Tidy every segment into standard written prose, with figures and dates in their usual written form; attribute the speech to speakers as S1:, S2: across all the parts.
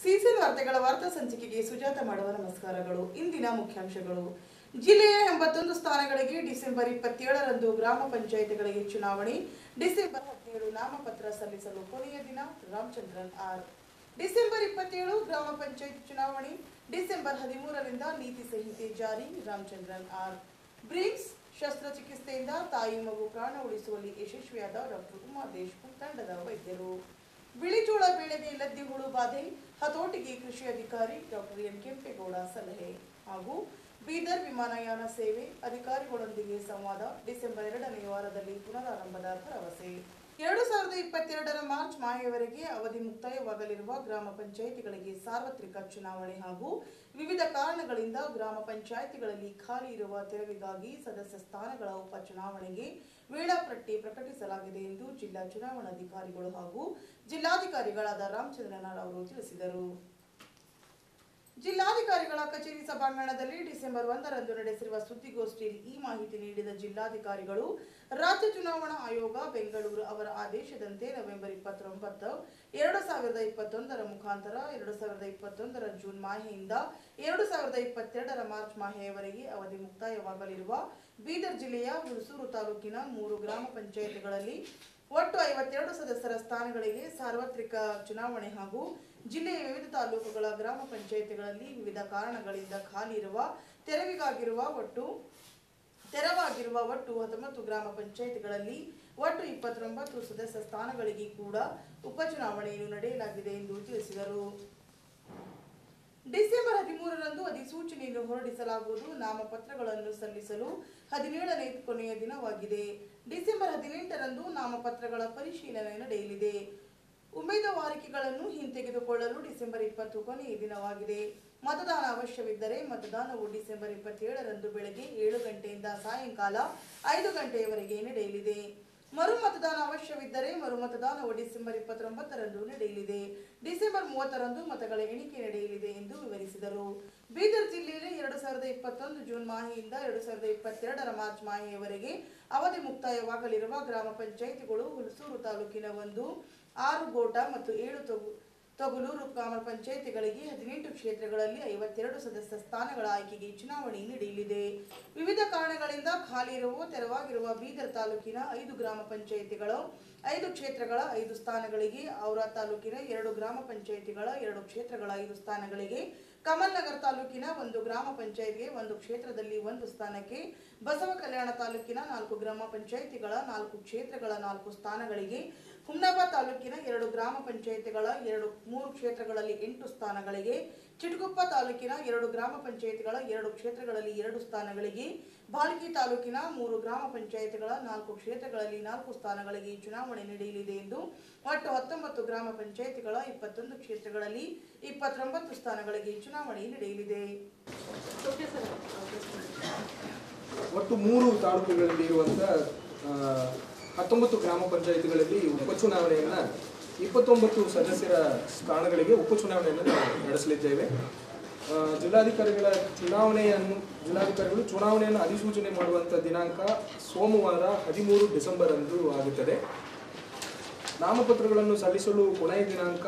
S1: Season ವಾರ್ತೆಗಳ ವಾರ್ತಾ ಸಂಚಿಕೆಗೆ ಸುಜಾತ ಮಾಡುವ ನಮಸ್ಕಾರಗಳು. ಇಂದಿನ ಮುಖ್ಯಾಂಶಗಳು. ಜಿಲ್ಲೆಯ 81 ಸ್ಥಾನಗಳಿಗೆ ಡಿಸೆಂಬರ್ 27ರಂದು ಗ್ರಾಮ ಪಂಚಾಯಿತಿಗಳಿಗೆ ಚುನಾವಣೆ. ಡಿಸೆಂಬರ್ 17 ನಾಮಪತ್ರ ಸಲ್ಲಿಸಲು ಕೊನೆಯ ದಿನ. ರಾಮಚಂದ್ರನ್ ಆರ್. ಡಿಸೆಂಬರ್ 27 ಗ್ರಾಮ ಪಂಚಾಯಿತಿ ಚುನಾವಣೆ. ಡಿಸೆಂಬರ್ 13ರಿಂದ ನೀತಿ ಸಂಹಿತೆ ಜಾರಿ. ರಾಮಚಂದ್ರನ್ ಆರ್. ಬ್ರಿಮ್ಸ್ ಶಸ್ತ್ರಚಿಕಿತ್ಸೆಯಿಂದ ತಾಯಿ ಮಗು ಪ್ರಾಣ ಉಳಿಸುವಲ್ಲಿ ಯಶಸ್ವಿಯಾದ ಡಾಕ್ಟರ್ ಉಮಾ ದೇಶಮುಖ್ ತಂಡದ ವೈದ್ಯರು. ಬಿಳಿಜೋಳ ಬೆಳೆಗೆ ಲದ್ದಿ ಹುಳು ಬಾಧೆ, ಹತೋಟಿಗೆ ಕೃಷಿ ಅಧಿಕಾರಿ ಡಾಕ್ಟರ್ ಎನ್ ಕೆಂಪೇಗೌಡ ಸಲಹೆ. ಹಾಗೂ ಬೀದರ್ ವಿಮಾನಯಾನ ಸೇವೆ ಅಧಿಕಾರಿಗಳೊಂದಿಗೆ ಸಂವಾದ. ಡಿಸೆಂಬರ್ 2ನೇ ವಾರದಲ್ಲಿ ಪುನರಾರಂಭದ ಭರವಸೆ. 2022ರ ಮಾರ್ಚ್ ಮಾಹೆಯವರೆಗೆ ಅವಧಿ ಮುಕ್ತಾಯವಾಗಲಿರುವ ಗ್ರಾಮ ಪಂಚಾಯಿತಿಗಳಿಗೆ ಸಾರ್ವತ್ರಿಕ ಚುನಾವಣೆ ಹಾಗೂ ವಿವಿಧ ಕಾರಣಗಳಿಂದ ಗ್ರಾಮ ಪಂಚಾಯಿತಿಗಳಲ್ಲಿ ಖಾಲಿ ಇರುವ ತೆರವಿಗಾಗಿ ಸದಸ್ಯ ಸ್ಥಾನಗಳ ಉಪಚುನಾವಣೆಗೆ ವೇಳಾಪಟ್ಟಿ ಪ್ರಕಟಿಸಲಾಗಿದೆ ಎಂದು ಜಿಲ್ಲಾ ಚುನಾವಣಾಧಿಕಾರಿಗಳು ಹಾಗೂ ಜಿಲ್ಲಾಧಿಕಾರಿಗಳಾದ ರಾಮಚಂದ್ರನ್ ಅವರು ತಿಳಿಸಿದರು. ಜಿಲ್ಲಾಧಿಕಾರಿಗಳ ಕಚೇರಿ ಸಭಾಂಗಣದಲ್ಲಿ ಡಿಸೆಂಬರ್ 1ರಂದು ನಡೆಸಿರುವ ಸುದ್ದಿಗೋಷ್ಠಿಯಲ್ಲಿ ಈ ಮಾಹಿತಿ ನೀಡಿದ ಜಿಲ್ಲಾಧಿಕಾರಿಗಳು, ರಾಜ್ಯ ಚುನಾವಣಾ ಆಯೋಗ ಬೆಂಗಳೂರು ಅವರ ಆದೇಶದಂತೆ ನವೆಂಬರ್ 29, 2021ರ ಮುಖಾಂತರ 2021ರ ಜೂನ್ ಮಾಹೆಯಿಂದ 2022ರ ಮಾರ್ಚ್ ಮಾಹೆಯವರೆಗೆ ಅವಧಿ ಮುಕ್ತಾಯವಾಗಲಿರುವ ಬೀದರ್ ಜಿಲ್ಲೆಯ ಹುಣಸೂರು ತಾಲೂಕಿನ 3 ಗ್ರಾಮ ಪಂಚಾಯಿತಿಗಳಲ್ಲಿ ಒಟ್ಟು 52 ಸದಸ್ಯರ ಸ್ಥಾನಗಳಿಗೆ ಸಾರ್ವತ್ರಿಕ ಚುನಾವಣೆ ಹಾಗೂ ಜಿಲ್ಲೆಯ ವಿವಿಧ ತಾಲೂಕುಗಳ ಗ್ರಾಮ ಪಂಚಾಯಿತಿಗಳಲ್ಲಿ ವಿವಿಧ ಕಾರಣಗಳಿಂದ ಖಾಲಿ ಇರುವ ತೆರವಾಗಿರುವ ಒಟ್ಟು 19 ಗ್ರಾಮ ಪಂಚಾಯಿತಿಗಳಲ್ಲಿ ಒಟ್ಟು 29 ಸದಸ್ಯ ಸ್ಥಾನಗಳಿಗೆ ಕೂಡ ಉಪಚುನಾವಣೆಯನ್ನು ನಡೆಯಲಾಗಿದೆ ಎಂದು ತಿಳಿಸಿದರು. ಡಿಸೆಂಬರ್ 13ರಂದು ಅಧಿಸೂಚನೆಯನ್ನು ಹೊರಡಿಸಲಾಗುವುದು. ನಾಮಪತ್ರಗಳನ್ನು ಸಲ್ಲಿಸಲು 17ನೇ ಕೊನೆಯ ದಿನವಾಗಿದೆ. ಡಿಸೆಂಬರ್ 18ರಂದು ನಾಮಪತ್ರಗಳ ಪರಿಶೀಲನೆ ನಡೆಯಲಿದೆ. ಉಮೇದುವಾರಿಕೆಗಳನ್ನು ಹಿಂತೆಗೆದುಕೊಳ್ಳಲು ಡಿಸೆಂಬರ್ 20 ಕೊನೆಯ ದಿನವಾಗಿದೆ. ಮತದಾನ ಅವಶ್ಯವಿದ್ದರೆ ಮತದಾನವು ಡಿಸೆಂಬರ್ 27ರಂದು ಬೆಳಗ್ಗೆ 7 ಗಂಟೆಯಿಂದ ಸಾಯಂಕಾಲ 5 ಗಂಟೆಯವರೆಗೆ ನಡೆಯಲಿದೆ. ಮರು ಮತದಾನ ಅವಶ್ಯವಿದ್ದರೆ ಮರುಮತದಾನವು ಡಿಸೆಂಬರ್ 29ರಂದು ನಡೆಯಲಿದೆ. ಡಿಸೆಂಬರ್ 30ರಂದು ಮತಗಳ ಎಣಿಕೆ ನಡೆಯಲಿದೆ ಎಂದು ವಿವರಿಸಿದರು. ಬೀದರ್ ಜಿಲ್ಲೆಯಲ್ಲಿ 2021 ಜೂನ್ ಮಾಹೆಯಿಂದ 2022ರ ಮಾರ್ಚ್ ಮಾಹೆಯವರೆಗೆ ಅವಧಿ ಮುಕ್ತಾಯವಾಗಲಿರುವ ಗ್ರಾಮ ಪಂಚಾಯಿತಿಗಳು ಹುಣಸೂರು ತಾಲೂಕಿನ 1, 6 ಗೋಟ ಮತ್ತು 7 ತೊಗಲೂರು ಗ್ರಾಮ ಪಂಚಾಯಿತಿಗಳಿಗೆ 18 ಕ್ಷೇತ್ರಗಳಲ್ಲಿ 52 ಸದಸ್ಯ ಸ್ಥಾನಗಳ ಆಯ್ಕೆಗೆ ಚುನಾವಣೆ ನಡೆಯಲಿದೆ. ವಿವಿಧ ಕಾರಣಗಳಿಂದ ಖಾಲಿ ಇರುವ ತೆರವಾಗಿರುವ ಬೀದರ್ ತಾಲೂಕಿನ 5 ಗ್ರಾಮ ಪಂಚಾಯಿತಿಗಳು 5 ಕ್ಷೇತ್ರಗಳ 5 ಸ್ಥಾನಗಳಿಗೆ, ಔರಾ ತಾಲೂಕಿನ 2 ಗ್ರಾಮ ಪಂಚಾಯಿತಿಗಳ 2 ಕ್ಷೇತ್ರಗಳ 5 ಸ್ಥಾನಗಳಿಗೆ, ಕಮಲ್ನಗರ್ ತಾಲೂಕಿನ 1 ಗ್ರಾಮ ಪಂಚಾಯಿತಿಗೆ 1 ಕ್ಷೇತ್ರದಲ್ಲಿ 1 ಸ್ಥಾನಕ್ಕೆ, ಬಸವ ಕಲ್ಯಾಣ ತಾಲೂಕಿನ 4 ಗ್ರಾಮ ಪಂಚಾಯಿತಿಗಳ 4 ಕ್ಷೇತ್ರಗಳ 4 ಸ್ಥಾನಗಳಿಗೆ, ಹುಮ್ನಾಬಾದ್ ತಾಲೂಕಿನ 2 ಗ್ರಾಮ ಪಂಚಾಯಿತಿಗಳ 3 ಕ್ಷೇತ್ರಗಳಲ್ಲಿ 8 ಸ್ಥಾನಗಳಿಗೆ, ಚಿಟಗುಪ್ಪ ತಾಲೂಕಿನ 2 ಗ್ರಾಮ ಪಂಚಾಯಿತಿಗಳ 2 ಕ್ಷೇತ್ರಗಳಲ್ಲಿ 2 ಸ್ಥಾನಗಳಿಗೆ, ಬಾಲ್ಕಿ ತಾಲೂಕಿನ 3 ಗ್ರಾಮ ಪಂಚಾಯಿತಿಗಳ 4 ಕ್ಷೇತ್ರಗಳಲ್ಲಿ 4 ಸ್ಥಾನಗಳಿಗೆ ಚುನಾವಣೆ ನಡೆಯಲಿದೆ ಎಂದು ಒಟ್ಟು 19 ಗ್ರಾಮ ಪಂಚಾಯಿತಿಗಳ 21 ಕ್ಷೇತ್ರಗಳಲ್ಲಿ 29 ಸ್ಥಾನಗಳಿಗೆ ಚುನಾವಣೆ ನಡೆಯಲಿದೆ.
S2: ಒಟ್ಟು 3 ತಾಲೂಕುಗಳಲ್ಲಿ ಇರುವಂತಹ 19 ಗ್ರಾಮ ಪಂಚಾಯಿತಿಗಳಲ್ಲಿ ಉಪಚುನಾವಣೆಯನ್ನು 29 ಸದಸ್ಯರ ಸ್ಥಾನಗಳಿಗೆ ಉಪಚುನಾವಣೆಯನ್ನು ನಡೆಸಲಿದ್ದೇವೆ. ಜಿಲ್ಲಾಧಿಕಾರಿಗಳು ಚುನಾವಣೆಯನ್ನು ಅಧಿಸೂಚನೆ ಮಾಡುವಂಥ ದಿನಾಂಕ ಸೋಮವಾರ 13 ಡಿಸೆಂಬರ್ ಅಂದು ಆಗುತ್ತದೆ. ನಾಮಪತ್ರಗಳನ್ನು ಸಲ್ಲಿಸಲು ಕೊನೆಯ ದಿನಾಂಕ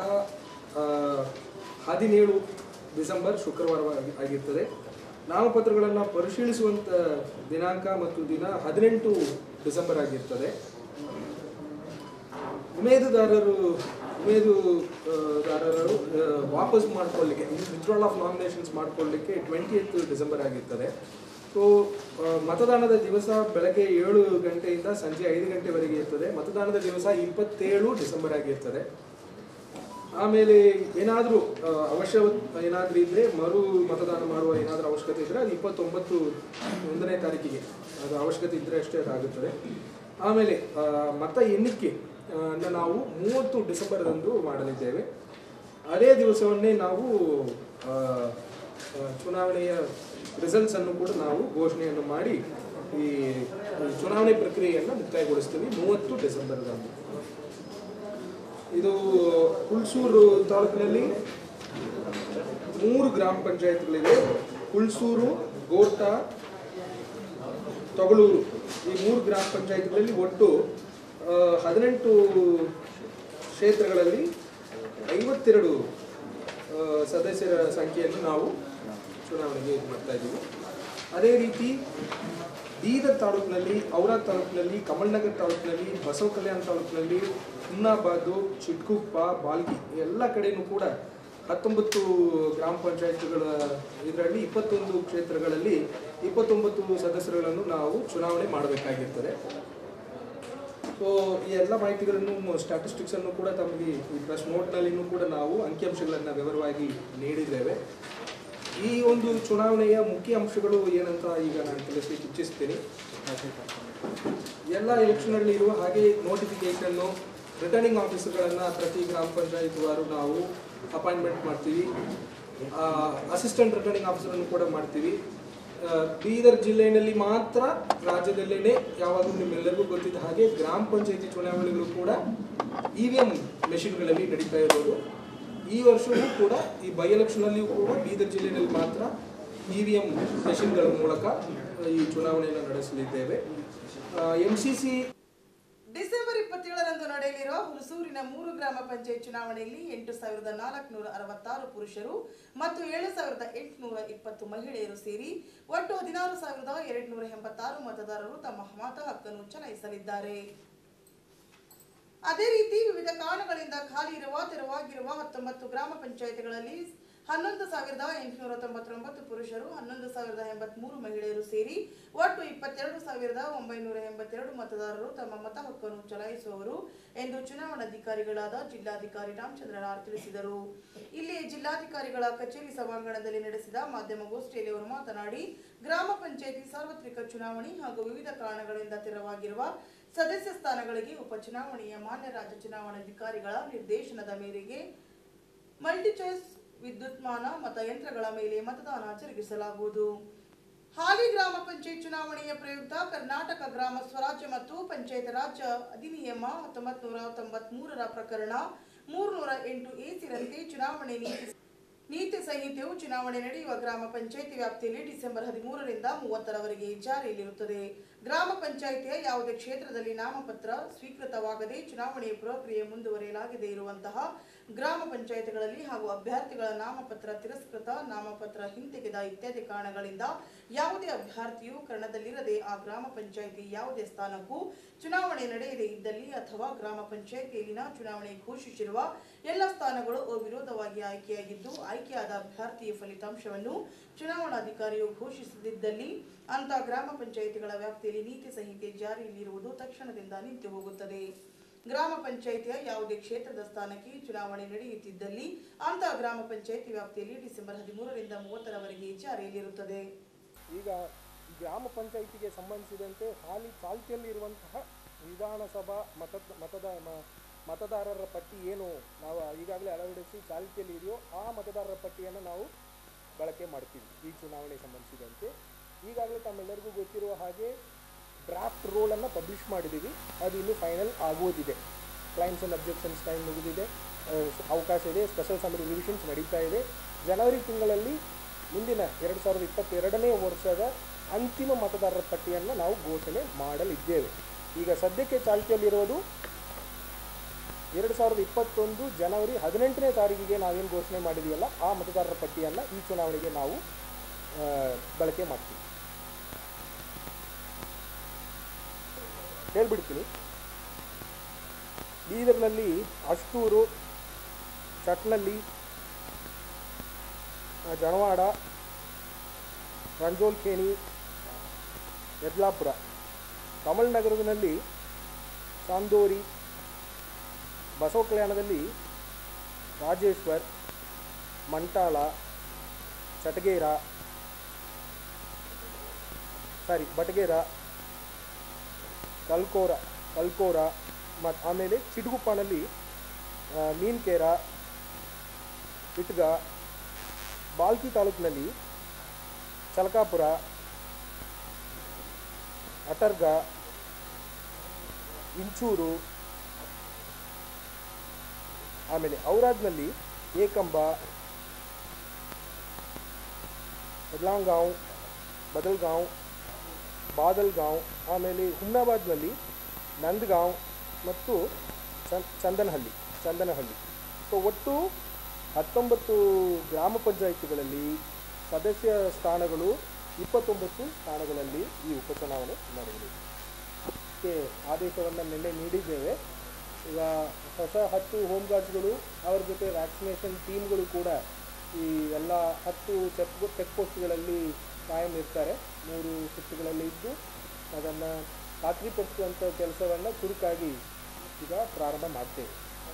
S2: 17 ಡಿಸೆಂಬರ್ ಶುಕ್ರವಾರ ಆಗಿರ್ತದೆ. ನಾಮಪತ್ರಗಳನ್ನು ಪರಿಶೀಲಿಸುವಂಥ ದಿನಾಂಕ ಮತ್ತು ದಿನ 18 ಡಿಸೆಂಬರ್ ಆಗಿರ್ತದೆ. ಉಮೇದುದಾರರು ವಾಪಸ್ ಮಾಡಿಕೊಳ್ಳಲಿಕ್ಕೆ ವಿತ್ಡ್ರಾಲ್ ಆಫ್ ನಾಮಿನೇಷನ್ಸ್ ಮಾಡಿಕೊಳ್ಳಲಿಕ್ಕೆ 28 ಡಿಸೆಂಬರ್ ಆಗಿರ್ತದೆ. ಸೊ ಮತದಾನದ ದಿವಸ ಬೆಳಗ್ಗೆ 7 ಗಂಟೆಯಿಂದ ಸಂಜೆ 5 ಗಂಟೆವರೆಗೆ ಇರ್ತದೆ. ಮತದಾನದ ದಿವಸ 27 ಡಿಸೆಂಬರ್ ಆಗಿರ್ತದೆ. ಆಮೇಲೆ ಏನಾದರೂ ಏನಾದರೂ ಇದ್ದರೆ ಮರು ಮತದಾನ ಮಾಡುವ ಏನಾದರೂ ಅವಶ್ಯಕತೆ ಇದ್ದರೆ ಅದು 29 1ನೇ ತಾರೀಕಿಗೆ ಅದು ಅವಶ್ಯಕತೆ ಇದ್ದರೆ ಅಷ್ಟೇ ಅದಾಗುತ್ತದೆ. ಆಮೇಲೆ ಮತ ಎಣ್ಣಿಕೆ ನಾವು 30 ಡಿಸೆಂಬರ್ದಂದು ಮಾಡಲಿದ್ದೇವೆ. ಅದೇ ದಿವಸವನ್ನೇ ನಾವು ಚುನಾವಣೆಯ ರಿಸಲ್ಟ್ಸನ್ನು ಕೂಡ ನಾವು ಘೋಷಣೆಯನ್ನು ಮಾಡಿ ಈ ಚುನಾವಣೆ ಪ್ರಕ್ರಿಯೆಯನ್ನು ಮುಕ್ತಾಯಗೊಳಿಸ್ತೀವಿ 30 ಡಿಸೆಂಬರ್ದಂದು. ಇದು ಹುಣಸೂರು ತಾಲೂಕಿನಲ್ಲಿ 3 ಗ್ರಾಮ ಪಂಚಾಯತ್ಗಳಿವೆ. ಹುಣಸೂರು, ಗೋಟ, ತೊಗಲೂರು ಈ 3 ಗ್ರಾಮ ಪಂಚಾಯತ್ಗಳಲ್ಲಿ ಒಟ್ಟು 18 ಕ್ಷೇತ್ರಗಳಲ್ಲಿ 52 ಸದಸ್ಯರ ಸಂಖ್ಯೆಯನ್ನು ನಾವು ಚುನಾವಣೆಗೆ ಇದು ಮಾಡ್ತಾ ಇದ್ದೀವಿ. ಅದೇ ರೀತಿ ಬೀದರ್ ತಾಲೂಕಿನಲ್ಲಿ, ಔರಾದ್ ತಾಲೂಕಿನಲ್ಲಿ, ಕಮಲ್ನಗರ್ ತಾಲೂಕಿನಲ್ಲಿ, ಬಸವ ಕಲ್ಯಾಣ ತಾಲೂಕಿನಲ್ಲಿ, ಹುಮ್ನಾಬಾದು, ಚಿಟ್ಗುಪ್ಪ, ಬಾಲ್ಗಿ ಎಲ್ಲ ಕಡೆಯೂ ಕೂಡ 19 ಗ್ರಾಮ ಪಂಚಾಯತ್ಗಳ ಇದರಲ್ಲಿ 21 ಕ್ಷೇತ್ರಗಳಲ್ಲಿ 29 ಸದಸ್ಯರುಗಳನ್ನು ನಾವು ಚುನಾವಣೆ ಮಾಡಬೇಕಾಗಿರ್ತದೆ. ಸೊ ಈ ಎಲ್ಲ ಮಾಹಿತಿಗಳನ್ನು ಸ್ಟ್ಯಾಟಿಸ್ಟಿಕ್ಸನ್ನು ಕೂಡ ತಮಗೆ ಈ ಪ್ರೆಸ್ ನೋಟ್ನಲ್ಲಿಯೂ ಕೂಡ ನಾವು ಅಂಕಿಅಂಶಗಳನ್ನು ವಿವರವಾಗಿ ನೀಡಿದ್ದೇವೆ. ಈ ಒಂದು ಚುನಾವಣೆಯ ಮುಖ್ಯ ಅಂಶಗಳು ಏನಂತ ಈಗ ನಾನು ತಿಳಿಸಲಿಕ್ಕೆ ಇಚ್ಛಿಸ್ತೀನಿ. ಎಲ್ಲ ಎಲೆಕ್ಷನಲ್ಲಿ ಇರುವ ಹಾಗೆ ನೋಟಿಫಿಕೇಷನ್ನು, ರಿಟರ್ನಿಂಗ್ ಆಫೀಸರ್ಗಳನ್ನು ಪ್ರತಿ ಗ್ರಾಮ ಪಂಚಾಯತ್ ವಾರು ನಾವು ಅಪಾಯಿಂಟ್ಮೆಂಟ್ ಮಾಡ್ತೀವಿ. ಅಸಿಸ್ಟೆಂಟ್ ರಿಟರ್ನಿಂಗ್ ಆಫೀಸರನ್ನು ಕೂಡ ಮಾಡ್ತೀವಿ. ಬೀದರ್ ಜಿಲ್ಲೆಯಲ್ಲಿ ಮಾತ್ರ, ರಾಜ್ಯದಲ್ಲೇ ಯಾವಾಗಲೂ ನಿಮ್ಮೆಲ್ಲರಿಗೂ ಗೊತ್ತಿದ್ದ ಹಾಗೆ ಗ್ರಾಮ ಪಂಚಾಯತಿ ಚುನಾವಣೆಗಳು ಕೂಡ EVM ಮೆಷಿನ್ಗಳಲ್ಲಿ ನಡೀತಾ ಇರೋದು. ಈ ವರ್ಷವೂ ಕೂಡ ಈ ಬೈ ಎಲೆಕ್ಷನಲ್ಲಿಯೂ ಕೂಡ ಬೀದರ್ ಜಿಲ್ಲೆಯಲ್ಲಿ ಮಾತ್ರ EVM ಮೆಷಿನ್ಗಳ ಮೂಲಕ ಈ ಚುನಾವಣೆಯನ್ನು ನಡೆಸಲಿದ್ದೇವೆ. MCC
S1: ಡಿಸೆಂಬರ್ 27ರಂದು ನಡೆಯಲಿರುವ ಹುಣಸೂರಿನ 3 ಗ್ರಾಮ ಪಂಚಾಯತ್ ಚುನಾವಣೆಯಲ್ಲಿ 8,466 ಪುರುಷರು ಮತ್ತು 7,820 ಮಹಿಳೆಯರು ಸೇರಿ ಒಟ್ಟು 16,286 ಮತದಾರರು ತಮ್ಮ ಮತ ಹಕ್ಕನ್ನು ಚಲಾಯಿಸಲಿದ್ದಾರೆ. ಅದೇ ರೀತಿ ವಿವಿಧ ಕಾರಣಗಳಿಂದ ಖಾಲಿ ಇರುವ ತೆರವಾಗಿರುವ 19 ಗ್ರಾಮ ಪಂಚಾಯತ್ಗಳಲ್ಲಿ 11,899 ಪುರುಷರು, 11,083 ಮಹಿಳೆಯರು ಸೇರಿ ಒಟ್ಟು 22,982 ಮತದಾರರು ತಮ್ಮ ಮತ ಹಕ್ಕನ್ನು ಚಲಾಯಿಸುವವರು ಎಂದು ಚುನಾವಣಾಧಿಕಾರಿಗಳಾದ ಜಿಲ್ಲಾಧಿಕಾರಿ ರಾಮಚಂದ್ರನ್ ಆರ್ ತಿಳಿಸಿದರು. ಇಲ್ಲಿ ಜಿಲ್ಲಾಧಿಕಾರಿಗಳ ಕಚೇರಿ ಸಭಾಂಗಣದಲ್ಲಿ ನಡೆಸಿದ ಮಾಧ್ಯಮಗೋಷ್ಠಿಯಲ್ಲಿ ಅವರು ಮಾತನಾಡಿ, ಗ್ರಾಮ ಪಂಚಾಯಿತಿ ಸಾರ್ವತ್ರಿಕ ಚುನಾವಣೆ ಹಾಗೂ ವಿವಿಧ ಕಾರಣಗಳಿಂದ ತೆರವಾಗಿರುವ ಸದಸ್ಯ ಸ್ಥಾನಗಳಿಗೆ ಉಪಚುನಾವಣೆಯ ಮಾನ್ಯ ರಾಜ್ಯ ಚುನಾವಣಾಧಿಕಾರಿಗಳ ನಿರ್ದೇಶನದ ಮೇರೆಗೆ ಮಲ್ಟಿಚಾಯ್ಸ್ ವಿದ್ಯುನ್ಮಾನ ಮತಯಂತ್ರಗಳ ಮೇಲೆ ಮತದಾನ ಜರುಗಿಸಲಾಗುವುದು. ಹಾಲಿ ಗ್ರಾಮ ಪಂಚಾಯತ್ ಚುನಾವಣೆಯ ಪ್ರಯುಕ್ತ ಕರ್ನಾಟಕ ಗ್ರಾಮ ಸ್ವರಾಜ್ಯ ಮತ್ತು ಪಂಚಾಯತ್ ರಾಜ್ ಅಧಿನಿಯಮ 1993ರ ಪ್ರಕರಣ 308 ಚುನಾವಣೆ ನೀತಿ ಸಂಹಿತೆಯು ಚುನಾವಣೆ ನಡೆಯುವ ಗ್ರಾಮ ಪಂಚಾಯಿತಿ ವ್ಯಾಪ್ತಿಯಲ್ಲಿ ಡಿಸೆಂಬರ್ 13ರಿಂದ 30ರವರೆಗೆ ಜಾರಿಯಲ್ಲಿರುತ್ತದೆ. ಗ್ರಾಮ ಪಂಚಾಯಿತಿಯ ಯಾವುದೇ ಕ್ಷೇತ್ರದಲ್ಲಿ ನಾಮಪತ್ರ ಸ್ವೀಕೃತವಾಗದೆ ಚುನಾವಣೆಯ ಪ್ರಕ್ರಿಯೆ ಮುಂದುವರಿಯಲಾಗದೇ ಇರುವಂತಹ ಗ್ರಾಮ ಪಂಚಾಯಿತಿಗಳಲ್ಲಿ ಹಾಗೂ ಅಭ್ಯರ್ಥಿಗಳ ನಾಮಪತ್ರ ತಿರಸ್ಕೃತ, ನಾಮಪತ್ರ ಹಿಂತೆಗೆದ ಇತ್ಯಾದಿ ಕಾರಣಗಳಿಂದ ಯಾವುದೇ ಅಭ್ಯರ್ಥಿಯು ಕಣದಲ್ಲಿರದೆ ಆ ಗ್ರಾಮ ಪಂಚಾಯಿತಿ ಯಾವುದೇ ಸ್ಥಾನಕ್ಕೂ ಚುನಾವಣೆ ನಡೆಯದೇ ಇದ್ದಲ್ಲಿ ಅಥವಾ ಗ್ರಾಮ ಪಂಚಾಯಿತಿಯಲ್ಲಿನ ಚುನಾವಣೆ ಘೋಷಿಸಿರುವ ಎಲ್ಲ ಸ್ಥಾನಗಳು ಅವಿರೋಧವಾಗಿ ಆಯ್ಕೆಯಾಗಿದ್ದು ಆಯ್ಕೆಯಾದ ಅಭ್ಯರ್ಥಿಯ ಫಲಿತಾಂಶವನ್ನು ಚುನಾವಣಾಧಿಕಾರಿಯು ಘೋಷಿಸದಿದ್ದಲ್ಲಿ ಅಂತ ಗ್ರಾಮ ಪಂಚಾಯಿತಿಗಳ ವ್ಯಾಪ್ತಿಯಲ್ಲಿ ನೀತಿ ಸಂಹಿತೆ ಜಾರಿಯಲ್ಲಿರುವುದು ತಕ್ಷಣದಿಂದ ನಿಂತು ಹೋಗುತ್ತದೆ. ಗ್ರಾಮ ಪಂಚಾಯಿತಿಯ ಯಾವುದೇ ಕ್ಷೇತ್ರದ ಸ್ಥಾನಕ್ಕೆ ಚುನಾವಣೆ ನಡೆಯುತ್ತಿದ್ದಲ್ಲಿ ಅಂತ ಗ್ರಾಮ ಪಂಚಾಯಿತಿ ವ್ಯಾಪ್ತಿಯಲ್ಲಿ ಡಿಸೆಂಬರ್ 13ರಿಂದ 30ರವರೆಗೆ ಜಾರಿಯಲ್ಲಿರುತ್ತದೆ.
S3: ಈಗ ಗ್ರಾಮ ಪಂಚಾಯಿತಿಗೆ ಸಂಬಂಧಿಸಿದಂತೆ ಹಾಲಿ ಚಾಲ್ತಿಯಲ್ಲಿರುವಂತಹ ವಿಧಾನಸಭಾ ಮತದಾರರ ಪಟ್ಟಿ ಏನು ನಾವು ಈಗಾಗಲೇ ಅಳವಡಿಸಿ ಚಾಲ್ತಿಯಲ್ಲಿ ಇದೆಯೋ ಆ ಮತದಾರರ ಪಟ್ಟಿಯನ್ನು ನಾವು ಬಳಕೆ ಮಾಡ್ತೀವಿ. ಈ ಚುನಾವಣೆಗೆ ಸಂಬಂಧಿಸಿದಂತೆ ಈಗಾಗಲೇ ತಮ್ಮೆಲ್ಲರಿಗೂ ಗೊತ್ತಿರುವ ಹಾಗೆ ಡ್ರಾಫ್ಟ್ ರೋಲನ್ನು ಪಬ್ಲಿಷ್ ಮಾಡಿದ್ದೀವಿ. ಅದು ಇನ್ನೂ ಫೈನಲ್ ಆಗುವುದಿದೆ. ಕ್ಲೈಮ್ಸ್ ಆ್ಯಂಡ್ ಅಬ್ಜೆಕ್ಷನ್ಸ್ ಟೈಮ್ ಮುಗಿದಿದೆ, ಅವಕಾಶ ಇದೆ. ಸ್ಪೆಷಲ್ ಸಮ್ಮರಿ ರಿವಿಷನ್ಸ್ ನಡೀತಾ ಇದೆ. ಜನವರಿ ತಿಂಗಳಲ್ಲಿ ಮುಂದಿನ 2022ನೇ ವರ್ಷದ ಅಂತಿಮ ಮತದಾರರ ಪಟ್ಟಿಯನ್ನು ನಾವು ಘೋಷಣೆ ಮಾಡಲಿದ್ದೇವೆ. ಈಗ ಸದ್ಯಕ್ಕೆ ಚಾಲ್ತಿಯಲ್ಲಿರುವುದು 2021 ಜನವರಿ 18ನೇ ತಾರೀಕಿಗೆ ನಾವೇನು ಘೋಷಣೆ ಮಾಡಿದೀವಲ್ಲ ಆ ಮತದಾರರ ಪಟ್ಟಿಯನ್ನು ಈ ಚುನಾವಣೆಗೆ ನಾವು ಬಳಕೆ ಮಾಡ್ತೀವಿ. ಹೇಳ್ಬಿಡ್ತೀನಿ. ಬೀದರ್ನಲ್ಲಿ ಅಷ್ಟೂರು, ಚಟ್ನಳ್ಳಿ, ಜನವಾಡ, ರಂಜೋಲ್ಖೇಣಿ, ಯದ್ಲಾಪುರ. ಕಮಲ್ನಗರದಲ್ಲಿ ಸಾಂದೋರಿ, ಬಸವ ಕಲ್ಯಾಣದಲ್ಲಿ ರಾಜೇಶ್ವರ್, ಮಂಟಾಳ, ಬಟಗೇರ, ಕಲ್ಕೋರ ಮತ್ತು ಆಮೇಲೆ ಚಿಟಗುಪ್ಪನಲ್ಲಿ ಮೀನ್ಕೇರ, ಇಟ್ಗ. ಬಾಲ್ಕಿ ತಾಲೂಕಿನಲ್ಲಿ ಚಲಕಾಪುರ, ಅಟರ್ಗ, ಇಂಚೂರು. ಆಮೇಲೆ ಔರಾದ್ನಲ್ಲಿ ಏಕಂಬ, ಬದಲಾಂಗಾಂವ್, ಬದಲ್ಗಾಂವ್, ಬಾದಲ್ಗಾಂವ್. ಆಮೇಲೆ ಹುಮ್ನಾಬಾದ್ನಲ್ಲಿ ನಂದಗಾಂವ್ ಮತ್ತು ಚಂದನಹಳ್ಳಿ. ಸೊ ಒಟ್ಟು 19 ಗ್ರಾಮ ಪಂಚಾಯಿತಿಗಳಲ್ಲಿ ಸದಸ್ಯ ಸ್ಥಾನಗಳು, 29 ಸ್ಥಾನಗಳಲ್ಲಿ ಈ ಉಪಚುನಾವಣೆ ನಡೆಯಲಿದೆ. ಇದಕ್ಕೆ ಆದೇಶವನ್ನು ನಿನ್ನೆ ನೀಡಿದ್ದೇವೆ. ಈಗ ಹೊಸ 10 ಹೋಮ್ ಗಾರ್ಡ್ಸ್ಗಳು, ಅವ್ರ ಜೊತೆ ವ್ಯಾಕ್ಸಿನೇಷನ್ ಟೀಮ್ಗಳು ಕೂಡ ಈ ಎಲ್ಲ 10 ಚೆಕ್ ಪೋಸ್ಟ್ಗಳಲ್ಲಿ ಕಾಯಂ ಇರ್ತಾರೆ. 3 ಶಿಫ್ಟ್ಗಳಲ್ಲಿ ಇದ್ದು ಅದನ್ನು ಖಾತ್ರಿಪಡಿಸುವಂಥ ಕೆಲಸವನ್ನು ಚುರುಕಾಗಿ ಈಗ ಪ್ರಾರಂಭ ಮಾಡ್ತೇವೆ.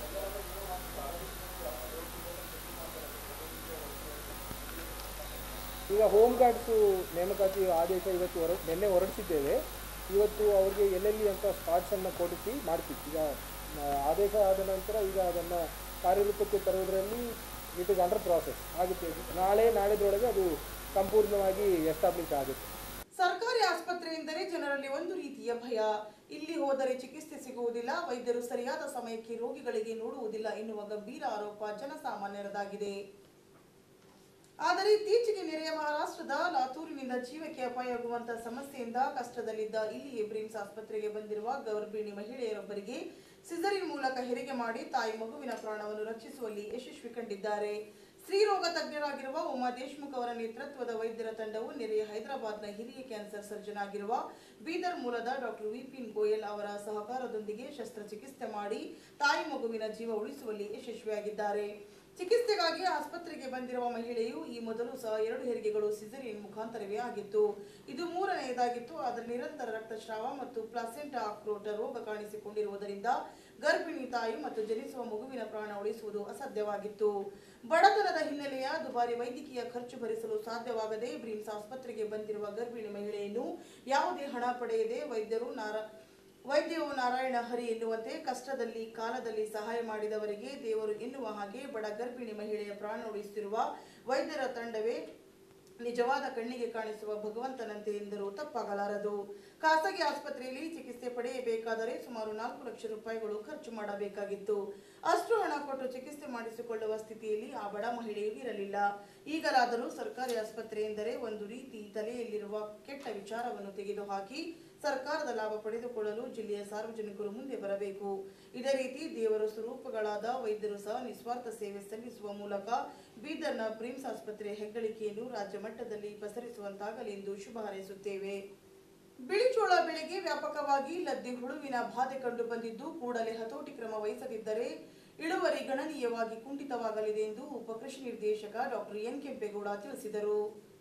S3: ಈಗ ಹೋಮ್ ಗಾರ್ಡ್ಸು ನೇಮಕಾತಿ ಆದೇಶ ಇವತ್ತು ನಿನ್ನೆ ಹೊರಡಿಸಿದ್ದೇವೆ. ಇವತ್ತು ಅವ್ರಿಗೆ ಎಲ್ಲೆಲ್ಲಿ ಅಂತ ಸ್ಪಾಟ್ಸನ್ನು ಕೊಡಿಸಿ ಮಾಡ್ತೀವಿ. ಈಗ ಆದೇಶ ಆದ ನಂತರ ಈಗ ಅದನ್ನು ಕಾರ್ಯರೂಪಕ್ಕೆ ತರುವುದರಲ್ಲಿ ಇಟ್ ಇಸ್ ಅಂಡರ್ ಪ್ರಾಸೆಸ್ ಆಗುತ್ತೆ. ನಾಳೆದೊಳಗೆ ಅದು ಸಂಪೂರ್ಣವಾಗಿ ಎಸ್ಟಾಬ್ಲಿಷ್ ಆಗುತ್ತೆ.
S1: ಸರ್ಕಾರಿ ಆಸ್ಪತ್ರೆ ಎಂದರೆ ಜನರಲ್ಲಿ ಒಂದು ರೀತಿಯ ಭಯ. ಇಲ್ಲಿ ಹೋದರೆ ಚಿಕಿತ್ಸೆ ಸಿಗುವುದಿಲ್ಲ, ವೈದ್ಯರು ಸರಿಯಾದ ಸಮಯಕ್ಕೆ ರೋಗಿಗಳಿಗೆ ನೋಡುವುದಿಲ್ಲ ಎನ್ನುವ ಗಂಭೀರ ಆರೋಪ ಜನಸಾಮಾನ್ಯರದಾಗಿದೆ. ಆದರೆ ಇತ್ತೀಚೆಗೆ ನೆರೆಯ ಮಹಾರಾಷ್ಟ್ರದ ಲಾತೂರಿನಿಂದ ಜೀವಕ್ಕೆ ಅಪಾಯವಾಗುವಂತಹ ಸಮಸ್ಯೆಯಿಂದ ಕಷ್ಟದಲ್ಲಿದ್ದ ಇಲ್ಲಿಯೇ ಬ್ರಿಮ್ಸ್ ಆಸ್ಪತ್ರೆಗೆ ಬಂದಿರುವ ಗರ್ಭಿಣಿ ಮಹಿಳೆಯರೊಬ್ಬರಿಗೆ ಸಿಸರಿನ್ ಮೂಲಕ ಹೆರಿಗೆ ಮಾಡಿ ತಾಯಿ ಮಗುವಿನ ಪ್ರಾಣವನ್ನು ರಕ್ಷಿಸುವಲ್ಲಿ ಯಶಸ್ವಿ ಕಂಡಿದ್ದಾರೆ. ಸ್ತ್ರೀರೋಗ ತಜ್ಞರಾಗಿರುವ ಉಮಾ ದೇಶ್ಮುಖ್ ಅವರ ನೇತೃತ್ವದ ವೈದ್ಯರ ತಂಡವು ನೆರೆಯ ಹೈದರಾಬಾದ್ನ ಹಿರಿಯ ಕ್ಯಾನ್ಸರ್ ಸರ್ಜನ್ ಆಗಿರುವ ಬೀದರ್ ಮೂಲದ ಡಾಕ್ಟರ್ ವಿಪಿನ್ ಗೋಯಲ್ ಅವರ ಸಹಕಾರದೊಂದಿಗೆ ಶಸ್ತ್ರಚಿಕಿತ್ಸೆ ಮಾಡಿ ತಾಯಿ ಮಗುವಿನ ಜೀವ ಉಳಿಸುವಲ್ಲಿ ಯಶಸ್ವಿಯಾಗಿದ್ದಾರೆ. ಚಿಕಿತ್ಸೆಗಾಗಿ ಆಸ್ಪತ್ರೆಗೆ ಬಂದಿರುವ ಮಹಿಳೆಯು ಈ ಮೊದಲು ಸಹ 2 ಹೆರಿಗೆಗಳು ಸಿಸರಿಯನ್ ಮುಖಾಂತರವೇ ಆಗಿತ್ತು. ಇದು 3ನೇದಾಗಿತ್ತು. ಆದರೆ ನಿರಂತರ ರಕ್ತಸ್ರಾವ ಮತ್ತು ಪ್ಲಾಸೆಂಟಾ ಆಕ್ರೋಟ ರೋಗ ಕಾಣಿಸಿಕೊಂಡಿರುವುದರಿಂದ ಗರ್ಭಿಣಿ ತಾಯಿ ಮತ್ತು ಜನಿಸುವ ಮಗುವಿನ ಪ್ರಾಣ ಉಳಿಸುವುದು ಅಸಾಧ್ಯವಾಗಿತ್ತು. ಬಡತನದ ಹಿನ್ನೆಲೆಯ ದುಬಾರಿ ವೈದ್ಯಕೀಯ ಖರ್ಚು ಭರಿಸಲು ಸಾಧ್ಯವಾಗದೆ ಬ್ರಿಮ್ಸ್ ಆಸ್ಪತ್ರೆಗೆ ಬಂದಿರುವ ಗರ್ಭಿಣಿ ಮಹಿಳೆಯನ್ನು ಯಾವುದೇ ಹಣ ಪಡೆಯದೆ ವೈದ್ಯವು ನಾರಾಯಣ ಹರಿ ಎನ್ನುವಂತೆ ಕಷ್ಟದಲ್ಲಿ ಕಾಲದಲ್ಲಿ ಸಹಾಯ ಮಾಡಿದವರಿಗೆ ದೇವರು ಎನ್ನುವ ಹಾಗೆ ಬಡ ಗರ್ಭಿಣಿ ಮಹಿಳೆಯ ಪ್ರಾಣ ಉಳಿಸುತ್ತಿರುವ ವೈದ್ಯರ ತಂಡವೇ ನಿಜವಾದ ಕಣ್ಣಿಗೆ ಕಾಣಿಸುವ ಭಗವಂತನಂತೆ ಎಂದರೂ ತಪ್ಪಾಗಲಾರದು. ಖಾಸಗಿ ಆಸ್ಪತ್ರೆಯಲ್ಲಿ ಚಿಕಿತ್ಸೆ ಪಡೆಯಬೇಕಾದರೆ ಸುಮಾರು 4 ಲಕ್ಷ ರೂಪಾಯಿಗಳು ಖರ್ಚು ಮಾಡಬೇಕಾಗಿತ್ತು. ಅಷ್ಟು ಹಣ ಕೊಟ್ಟು ಚಿಕಿತ್ಸೆ ಮಾಡಿಸಿಕೊಳ್ಳುವ ಸ್ಥಿತಿಯಲ್ಲಿ ಆ ಬಡ ಮಹಿಳೆಯು ಇರಲಿಲ್ಲ. ಈಗಲಾದರೂ ಸರ್ಕಾರಿ ಆಸ್ಪತ್ರೆ ಎಂದರೆ ಒಂದು ರೀತಿ ತಲೆಯಲ್ಲಿರುವ ಕೆಟ್ಟ ವಿಚಾರವನ್ನು ತೆಗೆದುಹಾಕಿ ಸರ್ಕಾರದ ಲಾಭ ಪಡೆದುಕೊಳ್ಳಲು ಜಿಲ್ಲೆಯ ಸಾರ್ವಜನಿಕರು ಮುಂದೆ ಬರಬೇಕು. ಇದೇ ರೀತಿ ದೇವರ ಸ್ವರೂಪಗಳಾದ ವೈದ್ಯರು ಸಹ ನಿಸ್ವಾರ್ಥ ಸೇವೆ ಸಲ್ಲಿಸುವ ಮೂಲಕ ಬೀದರ್ನ ಬ್ರಿಮ್ಸ್ ಆಸ್ಪತ್ರೆಯ ಹೆಗ್ಗಳಿಕೆಯನ್ನು ರಾಜ್ಯ ಮಟ್ಟದಲ್ಲಿ ಪಸರಿಸುವಂತಾಗಲಿ ಎಂದು ಶುಭ ಹಾರೈಸುತ್ತೇವೆ. ಬಿಳಿಜೋಳ ಬೆಳೆಗೆ ವ್ಯಾಪಕವಾಗಿ ಲದ್ದಿ ಹುಳುವಿನ ಬಾಧೆ ಕಂಡು ಬಂದಿದ್ದು ಕೂಡಲೇ ಹತೋಟಿ ಕ್ರಮ ವಹಿಸದಿದ್ದರೆ ಇಳುವರಿ ಗಣನೀಯವಾಗಿ ಕುಂಠಿತವಾಗಲಿದೆ ಎಂದು ಉಪಕೃಷಿ ನಿರ್ದೇಶಕ ಡಾಕ್ಟರ್ ಎನ್ ಕೆಂಪೇಗೌಡ ತಿಳಿಸಿದರು.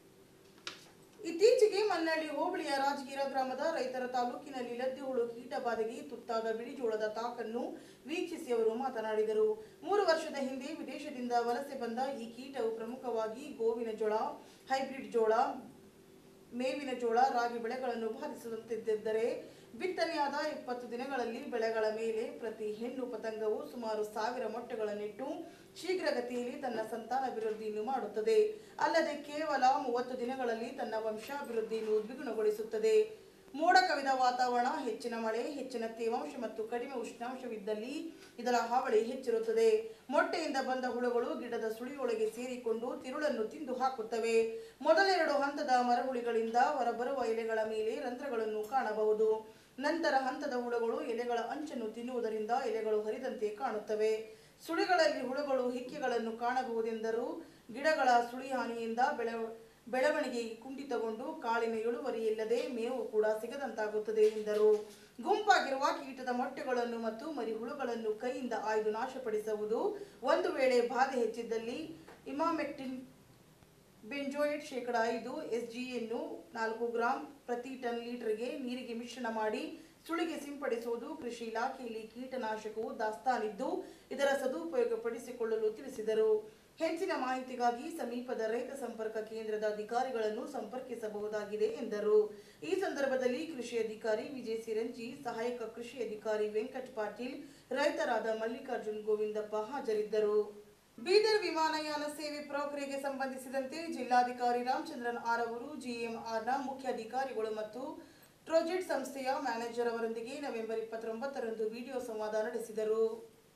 S1: ಇತ್ತೀಚೆಗೆ ಮನ್ನಳ್ಳಿ ಹೋಬಳಿಯ ರಾಜಗಿರ ಗ್ರಾಮದ ರೈತರ ತಾಲೂಕಿನಲ್ಲಿ ಲದ್ದಿ ಹುಳು ಕೀಟ ಬಾಧೆಗೆ ತುತ್ತಾದ ಬಿಳಿಜೋಳದ ತಾಕನ್ನು ವೀಕ್ಷಿಸಿ ಅವರು ಮಾತನಾಡಿದರು. 3 ವರ್ಷದ ಹಿಂದೆ ವಿದೇಶದಿಂದ ವಲಸೆ ಬಂದ ಈ ಕೀಟವು ಪ್ರಮುಖವಾಗಿ ಗೋವಿನ ಜೋಳ, ಹೈಬ್ರಿಡ್ ಜೋಳ, ಮೇವಿನ ಜೋಳ, ರಾಗಿ ಬೆಳೆಗಳನ್ನು ಬಾಧಿಸುತ್ತಿದ್ದರೆ ಬಿತ್ತನೆಯಾದ 20 ದಿನಗಳಲ್ಲಿ ಬೆಳೆಗಳ ಮೇಲೆ ಪ್ರತಿ ಹೆಣ್ಣು ಪತಂಗವು ಸುಮಾರು 1000 ಮೊಟ್ಟೆಗಳನ್ನಿಟ್ಟು ಶೀಘ್ರಗತಿಯಲ್ಲಿ ತನ್ನ ಸಂತಾನಾಭಿವೃದ್ಧಿಯನ್ನು ಮಾಡುತ್ತದೆ. ಅಲ್ಲದೆ ಕೇವಲ 30 ದಿನಗಳಲ್ಲಿ ತನ್ನ ವಂಶಾಭಿವೃದ್ಧಿಯನ್ನು ದ್ವಿಗುಣಗೊಳಿಸುತ್ತದೆ. ಮೋಡ ಕವಿದ ವಾತಾವರಣ, ಹೆಚ್ಚಿನ ಮಳೆ, ಹೆಚ್ಚಿನ ತೇವಾಂಶ ಮತ್ತು ಕಡಿಮೆ ಉಷ್ಣಾಂಶವಿದ್ದಲ್ಲಿ ಇದರ ಹಾವಳಿ ಹೆಚ್ಚಿರುತ್ತದೆ. ಮೊಟ್ಟೆಯಿಂದ ಬಂದ ಹುಳುಗಳು ಗಿಡದ ಸುಳಿಯೊಳಗೆ ಸೇರಿಕೊಂಡು ತಿರುಳನ್ನು ತಿಂದು ಹಾಕುತ್ತವೆ. ಮೊದಲೆರಡು ಹಂತದ ಮರಹುಳಿಗಳಿಂದ ಹೊರಬರುವ ಎಲೆಗಳ ಮೇಲೆ ರಂಧ್ರಗಳನ್ನು ಕಾಣಬಹುದು. ನಂತರ ಹಂತದ ಹುಳುಗಳು ಎಲೆಗಳ ಅಂಚನ್ನು ತಿನ್ನುವುದರಿಂದ ಎಲೆಗಳು ಹರಿದಂತೆ ಕಾಣುತ್ತವೆ. ಸುಳಿಗಳಲ್ಲಿ ಹುಳುಗಳು ಹಿಕ್ಕೆಗಳನ್ನು ಕಾಣಬಹುದೆಂದರೂ ಗಿಡಗಳ ಸುಳಿ ಹಾನಿಯಿಂದ ಬೆಳವಣಿಗೆ ಕುಂಠಿತಗೊಂಡು ಕಾಳಿನ ಇಳುವರಿ ಇಲ್ಲದೆ ಮೇವು ಕೂಡ ಸಿಗದಂತಾಗುತ್ತದೆ ಎಂದರು. ಗುಂಪಾಗಿರುವ ಕೀಟದ ಮೊಟ್ಟೆಗಳನ್ನು ಮತ್ತು ಮರಿಹುಳುಗಳನ್ನು ಕೈಯಿಂದ ಆಯ್ದು ನಾಶಪಡಿಸುವುದು. ಒಂದು ವೇಳೆ ಬಾಧೆ ಹೆಚ್ಚಿದ್ದಲ್ಲಿ ಇಮಾಮೆಕ್ಟಿನ್ ಬೆಂಜೋಯೇಟ್ (5% SGಯನ್ನು 4 ಗ್ರಾಂ ಪ್ರತಿ ಟನ್ ಲೀಟರ್ಗೆ ನೀರಿಗೆ ಮಿಶ್ರಣ ಮಾಡಿ ಸುಳಿಗೆ ಸಿಂಪಡಿಸುವುದು. ಕೃಷಿ ಇಲಾಖೆಯಲ್ಲಿ ಕೀಟನಾಶಕವು ದಾಸ್ತಾನಿದ್ದು ಇದರ ಸದುಪಯೋಗ ಪಡಿಸಿಕೊಳ್ಳಲು ತಿಳಿಸಿದರು. ಹೆಚ್ಚಿನ ಮಾಹಿತಿಗಾಗಿ ಸಮೀಪದ ರೈತ ಸಂಪರ್ಕ ಕೇಂದ್ರದ ಅಧಿಕಾರಿಗಳನ್ನು ಸಂಪರ್ಕಿಸಬಹುದಾಗಿದೆ ಎಂದರು. ಈ ಸಂದರ್ಭದಲ್ಲಿ ಕೃಷಿ ಅಧಿಕಾರಿ ವಿಜಯ ಸಿರಂಜಿ, ಸಹಾಯಕ ಕೃಷಿ ಅಧಿಕಾರಿ ವೆಂಕಟ್ ಪಾಟೀಲ್, ರೈತರಾದ ಮಲ್ಲಿಕಾರ್ಜುನ್ ಗೋವಿಂದಪ್ಪ ಹಾಜರಿದ್ದರು. ಬೀದರ್ ವಿಮಾನಯಾನ ಸೇವೆ ಪ್ರಕ್ರಿಯೆಗೆ ಸಂಬಂಧಿಸಿದಂತೆ ಜಿಲ್ಲಾಧಿಕಾರಿ ರಾಮಚಂದ್ರನ್ ಆರ್ ಅವರು ಜಿಎಂಆರ್ನ ಮುಖ್ಯ ಅಧಿಕಾರಿಗಳು ಮತ್ತು ಟ್ರೋಜೆಟ್ ಸಂಸ್ಥೆಯ ಮ್ಯಾನೇಜರ್ ಅವರೊಂದಿಗೆ ನವೆಂಬರ್ 29ರಂದು ವಿಡಿಯೋ ಸಂವಾದ ನಡೆಸಿದರು.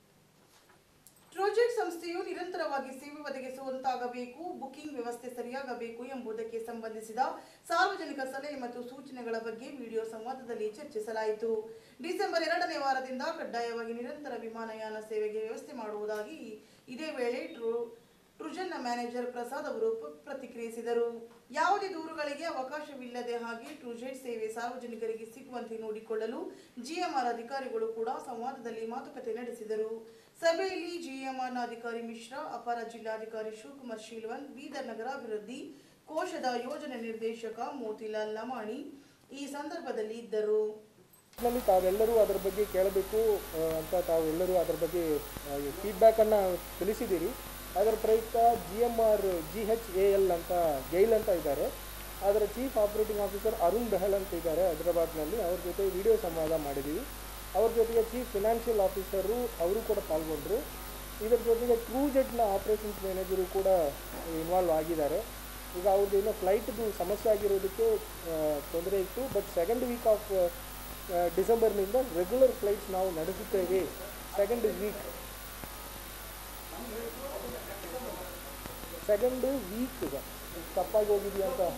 S1: ಟ್ರೋಜೆಟ್ ಸಂಸ್ಥೆಯು ನಿರಂತರವಾಗಿ ಸೇವೆ ಒದಗಿಸುವಂತಾಗಬೇಕು, ಬುಕಿಂಗ್ ವ್ಯವಸ್ಥೆ ಸರಿಯಾಗಬೇಕು ಎಂಬುದಕ್ಕೆ ಸಂಬಂಧಿಸಿದ ಸಾರ್ವಜನಿಕ ಸಲಹೆ ಮತ್ತು ಸೂಚನೆಗಳ ಬಗ್ಗೆ ವಿಡಿಯೋ ಸಂವಾದದಲ್ಲಿ ಚರ್ಚಿಸಲಾಯಿತು. ಡಿಸೆಂಬರ್ 2ನೇ ವಾರದಿಂದ ಕಡ್ಡಾಯವಾಗಿ ನಿರಂತರ ವಿಮಾನಯಾನ ಸೇವೆಗೆ ವ್ಯವಸ್ಥೆ ಮಾಡುವುದಾಗಿ, ಇದೇ ವೇಳೆ ಮ್ಯಾನೇಜರ್ ಪ್ರಸಾದ್ ಅವರು ಪ್ರತಿಕ್ರಿಯಿಸಿದರು. ಯಾವುದೇ ದೂರುಗಳಿಗೆ ಅವಕಾಶವಿಲ್ಲದೆ ಹಾಗೆ ಟ್ರೂಜೆಟ್ ಸೇವೆ ಸಾರ್ವಜನಿಕರಿಗೆ ಸಿಗುವಂತೆ ನೋಡಿಕೊಳ್ಳಲು ಜಿಎಂಆರ್ ಅಧಿಕಾರಿಗಳು ಕೂಡ ಸಂವಾದದಲ್ಲಿ ಮಾತುಕತೆ ನಡೆಸಿದರು. ಸಭೆಯಲ್ಲಿ ಜಿಎಂಆರ್ನ ಅಧಿಕಾರಿ ಮಿಶ್ರಾ, ಅಪರ ಜಿಲ್ಲಾಧಿಕಾರಿ ಶಿವಕುಮಾರ್ ಶೀಲ್ವನ್, ಬೀದರ್ ನಗರಾಭಿವೃದ್ಧಿ ಕೋಶದ ಯೋಜನೆ ನಿರ್ದೇಶಕ ಮೋತಿಲಾಲ್ ಲಮಾಣಿ ಈ ಸಂದರ್ಭದಲ್ಲಿ ಇದ್ದರು.
S3: ತಾವೆಲ್ಲರೂ ಅದರ ಬಗ್ಗೆ ಕೇಳಬೇಕು ಅಂತ ತಾವೆಲ್ಲರೂ ಅದರ ಬಗ್ಗೆ ಫೀಡ್ಬ್ಯಾಕನ್ನು ತಿಳಿಸಿದ್ದೀರಿ. ಅದರ ಪ್ರಯುಕ್ತ GMR GHAL ಅಂತ ಗೈಲ್ ಅಂತ ಇದ್ದಾರೆ, ಅದರ chief operating officer Arun Behal ಅಂತ ಇದ್ದಾರೆ ಹೈದರಾಬಾದ್ನಲ್ಲಿ. ಅವ್ರ ಜೊತೆ ವಿಡಿಯೋ ಸಂವಾದ ಮಾಡಿದ್ದೀವಿ. ಅವ್ರ ಜೊತೆಗೆ ಚೀಫ್ ಫಿನಾನ್ಷಿಯಲ್ ಆಫೀಸರು ಅವರು ಕೂಡ ಪಾಲ್ಗೊಂಡ್ರು. ಇದರ ಜೊತೆಗೆ ಟ್ರೂಜೆಟ್ನ ಆಪರೇಷನ್ಸ್ ಮ್ಯಾನೇಜರು ಕೂಡ ಇನ್ವಾಲ್ವ್ ಆಗಿದ್ದಾರೆ. ಈಗ ಅವ್ರದ್ದು ಏನೋ ಫ್ಲೈಟ್ದು ಸಮಸ್ಯೆ ಆಗಿರೋದಕ್ಕೆ ತೊಂದರೆ ಇತ್ತು. ಬಟ್ ಸೆಕೆಂಡ್ ವೀಕ್ ಆಫ್ ಡಿಸೆಂಬರ್ನಿಂದ ರೆಗ್ಯುಲರ್ ಫ್ಲೈಟ್ಸ್ ನಾವು ನಡೆಸುತ್ತೇವೆ. ಸೆಕೆಂಡ್ ವೀಕ್ ತಪ್ಪಾಗಿ ಹೋಗಿದೆಯಾ ಅಂತ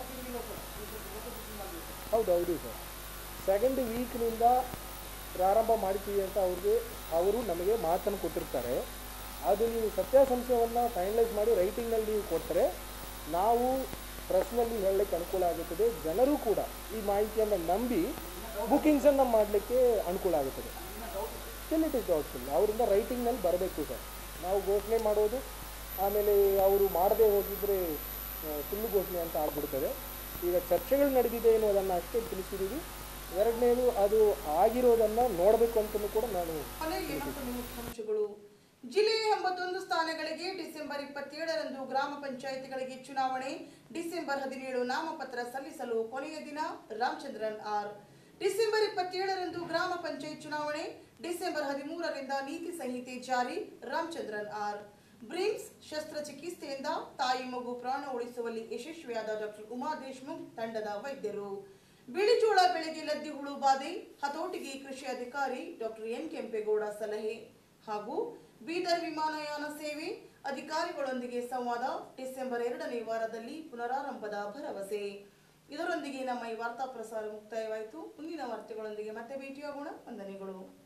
S3: ಹೌದು ಸರ್, ಸೆಕೆಂಡ್ ವೀಕ್ನಿಂದ ಪ್ರಾರಂಭ ಮಾಡ್ತೀವಿ ಅಂತ ಅವರು ನಮಗೆ ಮಾತನ್ನು ಕೊಟ್ಟಿರ್ತಾರೆ. ಅದು ನೀವು ಸತ್ಯಾಸಂಶಯವನ್ನು ಫೈನಲೈಸ್ ಮಾಡಿ ರೈಟಿಂಗ್ನಲ್ಲಿ ನೀವು ಕೊಟ್ಟರೆ ನಾವು ಪ್ರೆಸ್ನಲ್ಲಿ ಹೇಳಲಿಕ್ಕೆ ಅನುಕೂಲ ಆಗುತ್ತದೆ. ಜನರು ಕೂಡ ಈ ಮಾಹಿತಿಯನ್ನು ನಂಬಿ ಬುಕ್ಕಿಂಗ್ಸನ್ನು ಮಾಡಲಿಕ್ಕೆ ಅನುಕೂಲ ಆಗುತ್ತದೆ. Still it is doubtful. ಅವರಿಂದ ರೈಟಿಂಗ್ನಲ್ಲಿ ಬರಬೇಕು ಸರ್. ನಾವು ಘೋಷಣೆ ಮಾಡೋದು ಆಮೇಲೆ ಅವರು ಮಾಡದೇ ಹೋಗಿದ್ರೆ ಸುಳ್ಳು ಘೋಷಣೆ ಅಂತ ಆಗ್ಬಿಡ್ತದೆ. ಈಗ ಚರ್ಚೆಗಳು ನಡೆದಿದೆ ಅನ್ನೋದನ್ನು ಅಷ್ಟೇ ತಿಳಿಸಿದ್ದೀವಿ. ಎರಡನೇದು ಅದು ಆಗಿರೋದನ್ನು ನೋಡಬೇಕು ಅಂತಲೂ ಕೂಡ ನಾನು
S1: ಮುಖ್ಯಾಂಶಗಳು. ಜಿಲ್ಲೆಯ 81 ಸ್ಥಾನಗಳಿಗೆ ಡಿಸೆಂಬರ್ 27ರಂದು ಗ್ರಾಮ ಪಂಚಾಯಿತಿಗಳಿಗೆ ಚುನಾವಣೆ. ಡಿಸೆಂಬರ್ 17 ನಾಮಪತ್ರ ಸಲ್ಲಿಸಲು ಕೊನೆಯ ದಿನ. ರಾಮಚಂದ್ರನ್ ಆರ್. ಡಿಸೆಂಬರ್ 27ರಂದು ಗ್ರಾಮ ಪಂಚಾಯತ್ ಚುನಾವಣೆ. ಡಿಸೆಂಬರ್ 13ರಿಂದ ನೀತಿ ಸಂಹಿತೆ ಜಾರಿ. ರಾಮಚಂದ್ರನ್ ಆರ್. ಬ್ರಿಮ್ಸ್ ಶಸ್ತ್ರಚಿಕಿತ್ಸೆಯಿಂದ ತಾಯಿ ಮಗು ಪ್ರಾಣ ಉಳಿಸುವಲ್ಲಿ ಯಶಸ್ವಿಯಾದ ಡಾಕ್ಟರ್ ಉಮಾ ದೇಶ್ಮುಖ್ ತಂಡದ ವೈದ್ಯರು. ಬಿಳಿಜೋಳ ಬೆಳೆಗೆ ಲದ್ದಿ ಹುಳು ಬಾಧೆ, ಹತೋಟಿಗೆ ಕೃಷಿ ಅಧಿಕಾರಿ ಡಾಕ್ಟರ್ ಎನ್ ಕೆಂಪೇಗೌಡ ಸಲಹೆ. ಹಾಗೂ ಬೀದರ್ ವಿಮಾನಯಾನ ಸೇವೆ ಅಧಿಕಾರಿಗಳೊಂದಿಗೆ ಸಂವಾದ. ಡಿಸೆಂಬರ್ 2ನೇ ವಾರದಲ್ಲಿ ಪುನರಾರಂಭದ ಭರವಸೆ. ಇದರೊಂದಿಗೆ ನಮ್ಮ ಈ ವಾರ್ತಾ ಪ್ರಸಾರ ಮುಕ್ತಾಯವಾಯಿತು. ಮುಂದಿನ ವಾರ್ತೆಗಳೊಂದಿಗೆ ಮತ್ತೆ ಭೇಟಿಯಾಗೋಣ. ವಂದನೆಗಳು.